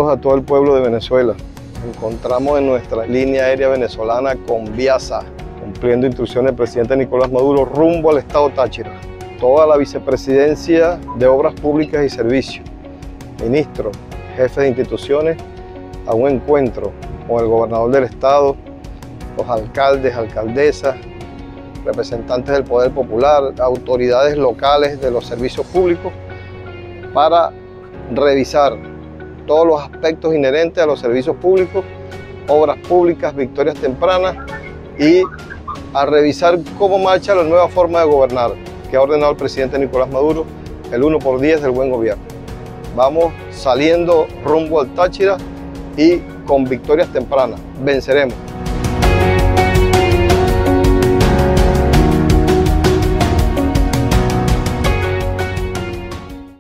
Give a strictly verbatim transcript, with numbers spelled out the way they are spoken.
Saludos a todo el pueblo de Venezuela. Nos encontramos en nuestra línea aérea venezolana Conviasa, cumpliendo instrucciones del presidente Nicolás Maduro rumbo al estado Táchira. Toda la vicepresidencia de Obras Públicas y Servicios, ministros, jefes de instituciones, a un encuentro con el gobernador del estado, los alcaldes, alcaldesas, representantes del Poder Popular, autoridades locales de los servicios públicos, para revisar todos los aspectos inherentes a los servicios públicos, obras públicas, victorias tempranas y a revisar cómo marcha la nueva forma de gobernar que ha ordenado el presidente Nicolás Maduro, el uno por diez del buen gobierno. Vamos saliendo rumbo al Táchira y con victorias tempranas. Venceremos.